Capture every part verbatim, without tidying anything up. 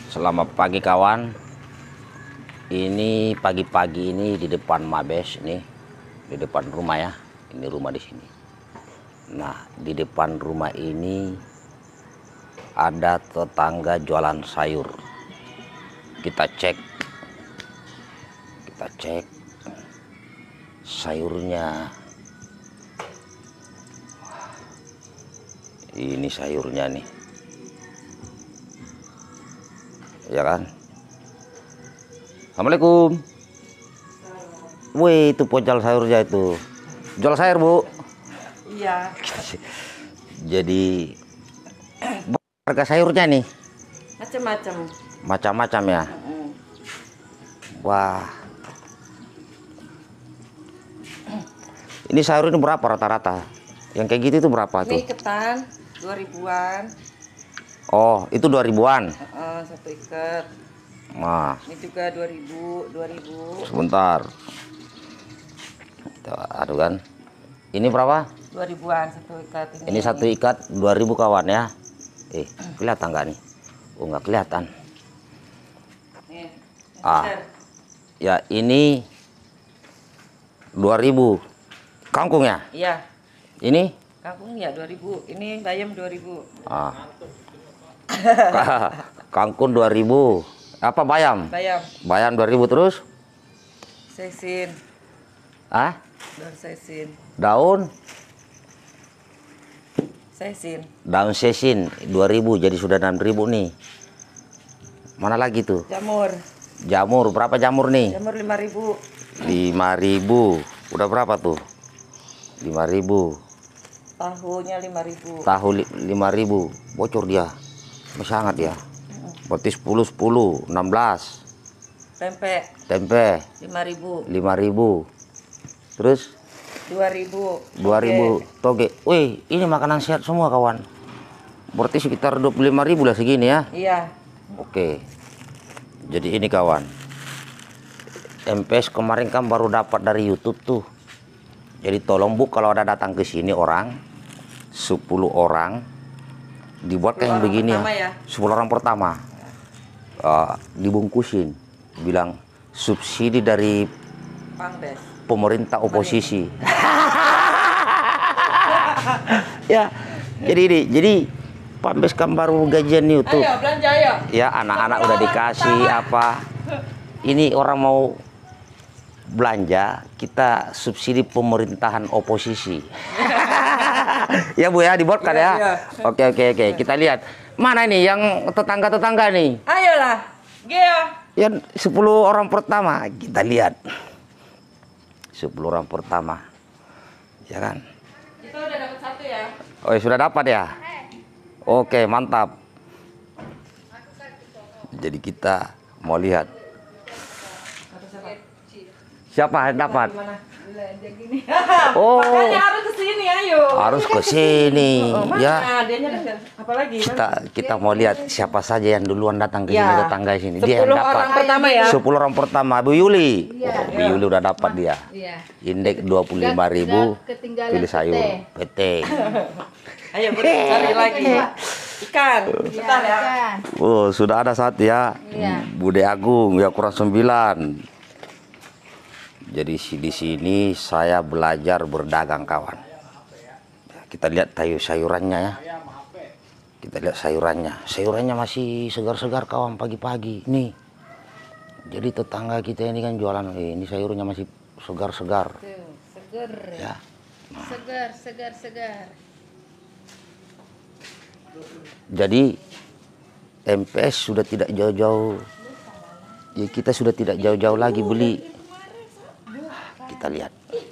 Selamat pagi kawan. Ini pagi-pagi ini di depan Mabes nih, di depan rumah ya. Ini rumah di sini. Nah, di depan rumah ini ada tetangga jualan sayur. Kita cek, kita cek sayurnya. Ini sayurnya nih, ya kan? Assalamualaikum. Wih, itu pojal sayurnya itu. Jual sayur, Bu? Iya. Jadi harga sayurnya nih Macam-macam. macam-macam ya. Mm. Wah. Ini sayur ini berapa rata-rata? Yang kayak gitu itu berapa tuh? Ini ketan dua ribuan. Oh, itu dua ribuan. Uh, satu ikat. Nah, Ini juga dua ribu, dua ribu. sebentar. Aduh kan. Ini berapa? dua ribuan satu ikat ini. Ini satu ikat dua ribu kawan ya. Eh, kelihatan nggak nih? Oh, nggak kelihatan. Nih, Ah. besar. Ya, ini dua ribu. Kangkung ya? Iya. Ini? Kangkung ya dua ribu. Ini bayam dua ribu. Ah. Kangkung dua ribu. Apa bayam? Bayam. Bayam dua ribu terus? Sesin. Ah? Daun sesin. Daun? Sesin. Daun sesin dua ribu, jadi sudah enam ribu nih. Mana lagi tuh? Jamur. Jamur, berapa jamur nih? Jamur lima ribu. lima ribu. Udah berapa tuh? lima ribu. Tahunya lima ribu. Tahu lima ribu. Bocor dia. Masih hangat ya. Berarti sepuluh sepuluh, enam belas. Tempe Tempe lima ribu. lima ribu. Terus dua ribu. dua ribu toge. Wih, ini makanan sehat semua kawan. Berarti sekitar dua puluh lima ribu lah segini ya. Iya. Oke. Jadi ini kawan, M P S kemarin kan baru dapat dari YouTube tuh. Jadi tolong Bu, kalau ada datang ke sini orang sepuluh orang dibuat kayak begini ya. ya. sepuluh orang pertama. Uh, dibungkusin bilang subsidi dari Pangdes. pemerintah oposisi. Ya, jadi ini, jadi Pambes kan baru gajian YouTube. Ayo belanja ayo. Ya, anak-anak udah dikasih apa. Ini orang mau belanja, kita subsidi pemerintahan oposisi. Ya Bu ya, dibuatkan ya. Iya, iya. Oke oke oke, kita lihat. Mana nih yang tetangga-tetangga nih? Ayolah. Geo. Yang sepuluh orang pertama, kita lihat. sepuluh orang pertama. Ya kan? Kita udah dapat satu ya. Oh, ya, sudah dapat ya? Oke, mantap. Jadi kita mau lihat siapa yang dapat. Oh, Makanya harus ke sini ayo. harus ke sini Oh, mana? ya. Dianya kan apalagi? Kita kita mau lihat siapa saja yang duluan datang ke sini, Ya. tetangga sini. Dia yang sepuluh dapat. orang pertama ya. sepuluh orang pertama, Bu Yuli. Iya. Oh, Bu Yuli udah dapat dia. Iya. Indeks dua puluh lima ribu. Nggak ketinggalan Pilih sayur. pete. Pete. Ayo Bu, cari lagi. Ikan. Bentar ya. Kan? Oh, sudah ada satu ya. Iya. Bude Agung ya, kurang sembilan. Jadi si- di sini saya belajar berdagang kawan. Kita lihat tayu sayurannya ya. Kita lihat sayurannya. Sayurannya masih segar-segar kawan pagi-pagi. Nih. Jadi tetangga kita ini kan jualan. Eh, ini sayurnya masih segar-segar. Tuh, seger. Ya. Segar, segar, segar. Jadi M P S sudah tidak jauh-jauh. Ya, kita sudah tidak jauh-jauh lagi beli. Kita lihat.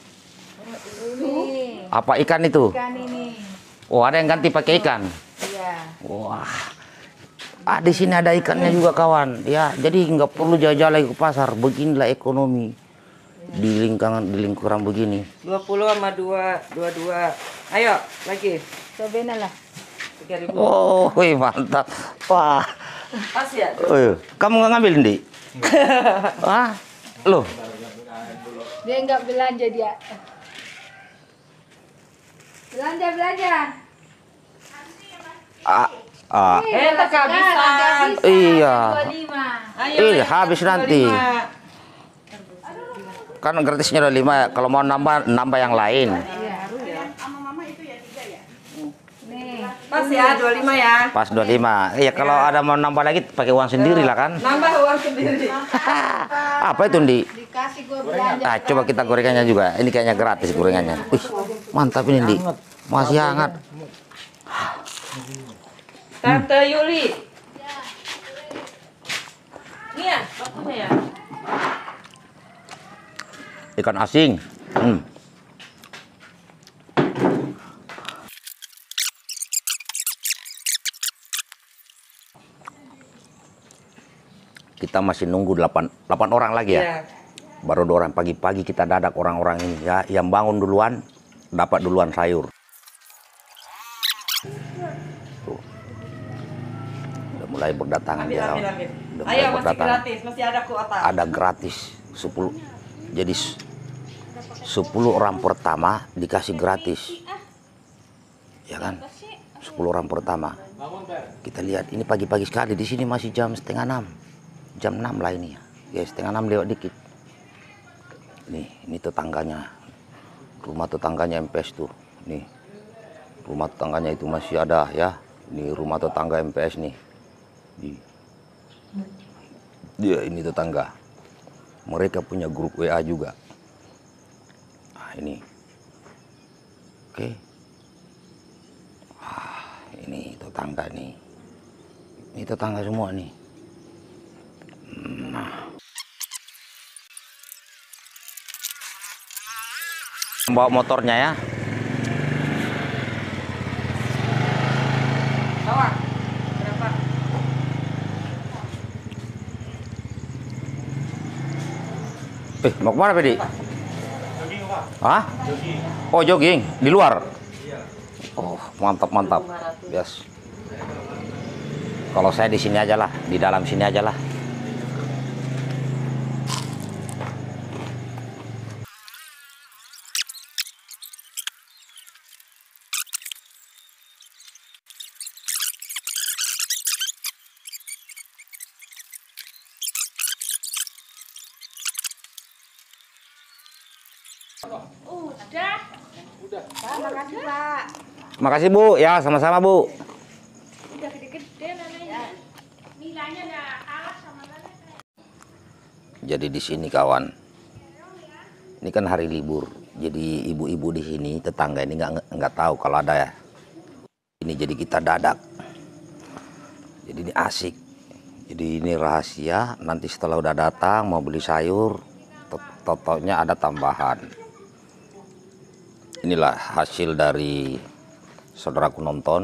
Ini Apa ikan itu? ikan ini. Oh, ada yang ganti pakai ikan. Iya. Wah. Ah, di sini ada ikannya juga kawan. Ya, jadi nggak perlu jauh-jauh lagi ke pasar. Beginilah ekonomi di lingkungan di lingkuran begini. dua puluh sama dua, dua dua. Ayo lagi. Cobain lah. tiga ribu. Oh, wih, mantap. Wah. Pas ya? Oh, iya. Kamu nggak ngambil, Ndi? Ah, loh. Dia nggak belanja dia. Belanja belanja. Ah, Ah, Eh, tak kehabisan. iya. dua puluh lima. Ayo, Iya, ayo, habis nanti. dua puluh lima. Kan gratisnya udah lima ya. Kalau mau nambah nambah yang lain. Nih. Pas ya, dua puluh lima ya. Pas dua puluh lima. Iya, kalau ada mau nambah lagi pakai uang sendiri lah kan. Nambah uang sendiri. Apa itu, Ndi? Dikasih gue belanja. Ah, coba kita gorengannya juga. Ini kayaknya gratis gorengannya. Wih, mantap ini, Ndi. Masih hangat. Tante Yuli. Ini ya, bapaknya ya. Ikan asin. Hmm. Kita masih nunggu delapan orang lagi ya. Iya. Baru dua orang, pagi-pagi kita dadak orang-orang ini ya. Yang bangun duluan dapat duluan sayur. Tuh. Udah mulai berdatangan Ambil, dia. ambil, ambil. Udah mulai Ayo, masih berdatangan. gratis, masih ada kuota. Ada gratis sepuluh. Jadi s- sepuluh orang pertama dikasih gratis. Ya kan? sepuluh orang pertama. Kita lihat ini pagi-pagi sekali, di sini masih jam setengah enam. Jam enam lah ini ya. Ya setengah enam lewat dikit. Nih, ini tetangganya. Rumah tetangganya M P S tuh. Nih. Rumah tetangganya itu masih ada ya. Ini rumah tetangga M P S nih. Di Dia ini tetangga. Mereka punya grup W A juga. Nah, ini. Oke. Ah, ini tetangga nih. Ini tetangga semua nih. Nah. Bawa motornya ya. Bawah. Berapa? Eh, mau kemana, Pedi? Hah? Oh, jogging di luar. Oh, mantap mantap. Yes. Kalau saya di sini aja lah, di dalam sini aja lah. Udah. Udah. Makasih, Pak. Makasih, Bu. Ya, sama-sama, Bu. Udah gede-gede namanya. Nilainya udah kalah sama Lala. Jadi di sini kawan. Ini kan hari libur. Jadi ibu-ibu di sini, tetangga ini nggak nggak tahu kalau ada ya. Ini jadi kita dadak. Jadi ini asik. Jadi ini rahasia. Nanti setelah udah datang mau beli sayur, totonya ada tambahan. Inilah hasil dari saudaraku nonton.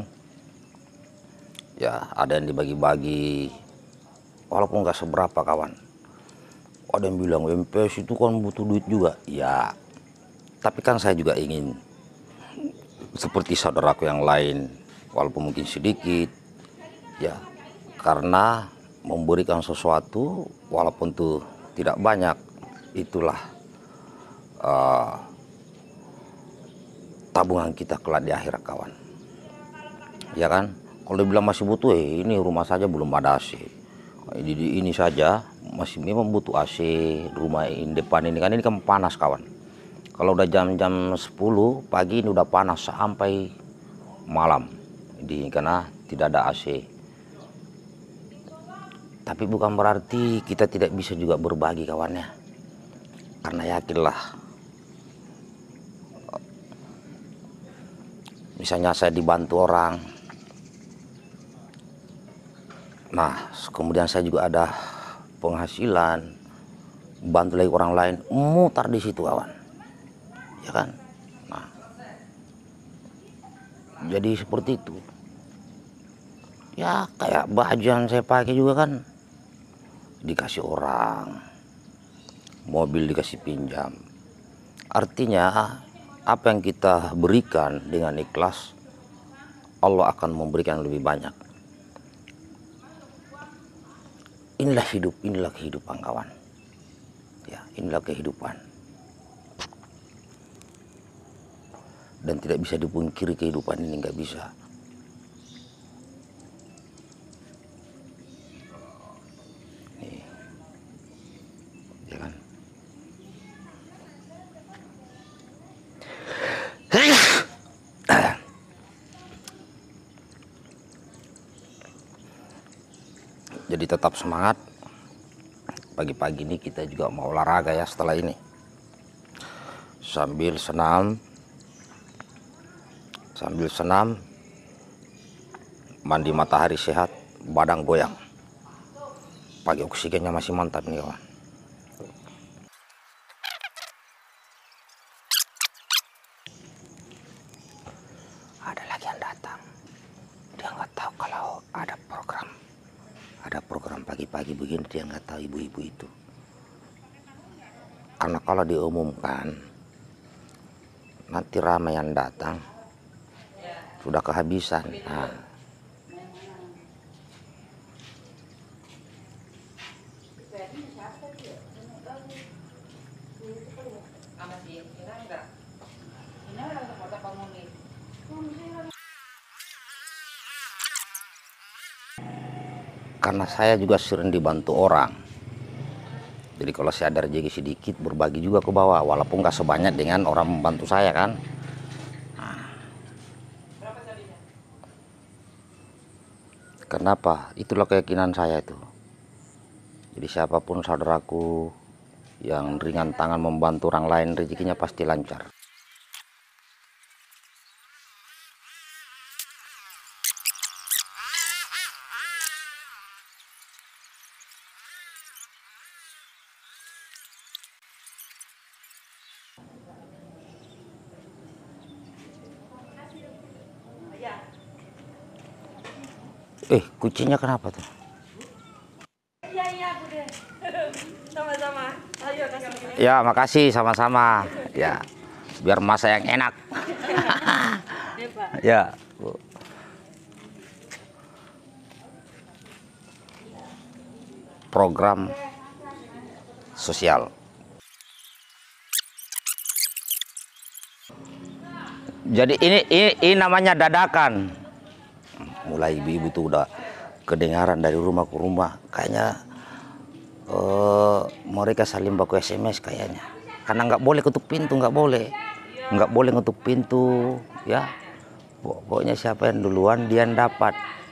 Ya, ada yang dibagi-bagi. Walaupun nggak seberapa kawan. Ada yang bilang M P S itu kan butuh duit juga. Ya, tapi kan saya juga ingin seperti saudaraku yang lain, walaupun mungkin sedikit. Ya, karena memberikan sesuatu walaupun tuh tidak banyak, itulah uh, tabungan kita kelak di akhirat kawan. Ya kan? Kalau dibilang masih butuh, eh ini rumah saja belum ada A C. Ini, ini saja masih memang butuh A C. Rumah ini depan ini kan ini kan panas kawan. Kalau udah jam-jam sepuluh pagi ini udah panas sampai malam. Jadi karena tidak ada A C. Tapi bukan berarti kita tidak bisa juga berbagi kawannya. Karena yakinlah, misalnya saya dibantu orang, nah kemudian saya juga ada penghasilan, bantu lagi orang lain, mutar di situ kawan, ya kan? Nah, jadi seperti itu. Ya kayak baju yang saya pakai juga kan dikasih orang, mobil dikasih pinjam. Artinya apa yang kita berikan dengan ikhlas, Allah akan memberikan lebih banyak. Inilah hidup, inilah kehidupan kawan. Ya, inilah kehidupan. Dan tidak bisa dipungkiri kehidupan ini, nggak bisa. Jadi tetap semangat. Pagi-pagi ini kita juga mau olahraga ya setelah ini. Sambil senam, sambil senam, mandi matahari sehat, badan goyang. Pagi oksigennya masih mantap nih kawan. Ada lagi yang datang. Dia nggak tahu kalau ada program. Ada program pagi-pagi begini, dia nggak tahu ibu-ibu itu. Karena kalau diumumkan, nanti ramai yang datang, sudah kehabisan. Nah, karena saya juga sering dibantu orang, jadi kalau saya ada rezeki sedikit berbagi juga ke bawah, walaupun nggak sebanyak dengan orang membantu saya kan. Nah, kenapa? Itulah keyakinan saya itu. Jadi siapapun saudaraku yang ringan tangan membantu orang lain, rezekinya pasti lancar. Eh, kucingnya kenapa tuh? Iya iya Bude. Sama-sama. Ayo kasih begini. Ya, makasih sama-sama. Ya, biar masa yang enak. Ya Pak. Ya, Bu. Program sosial. Jadi ini ini, ini namanya dadakan. Mulai ibu-ibu tuh udah kedengaran dari rumah ke rumah, kayaknya uh, mereka saling baku S M S kayaknya. Karena nggak boleh ketuk pintu, nggak boleh, nggak boleh ketuk pintu, ya. Pokoknya siapa yang duluan dia yang dapat.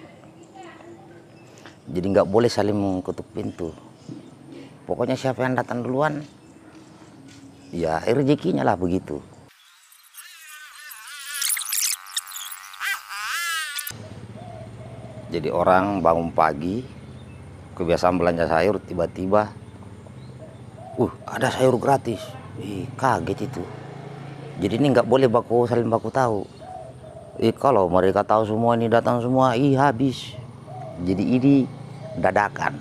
Jadi nggak boleh saling mengetuk pintu. Pokoknya siapa yang datang duluan, ya rezekinya lah begitu. Jadi orang bangun pagi, kebiasaan belanja sayur, tiba-tiba, uh ada sayur gratis, ih kaget itu. Jadi ini nggak boleh baku saling baku tahu. Ih kalau mereka tahu semua ini datang semua, ih habis. Jadi ini dadakan.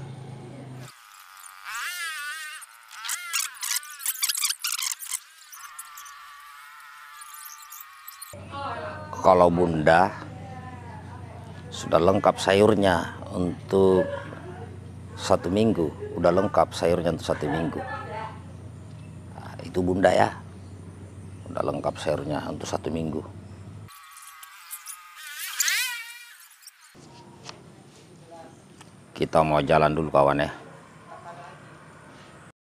Kalau bunda sudah lengkap sayurnya untuk satu minggu, udah lengkap sayurnya untuk satu minggu. Nah, itu bunda ya, udah lengkap sayurnya untuk satu minggu. Kita mau jalan dulu kawan ya.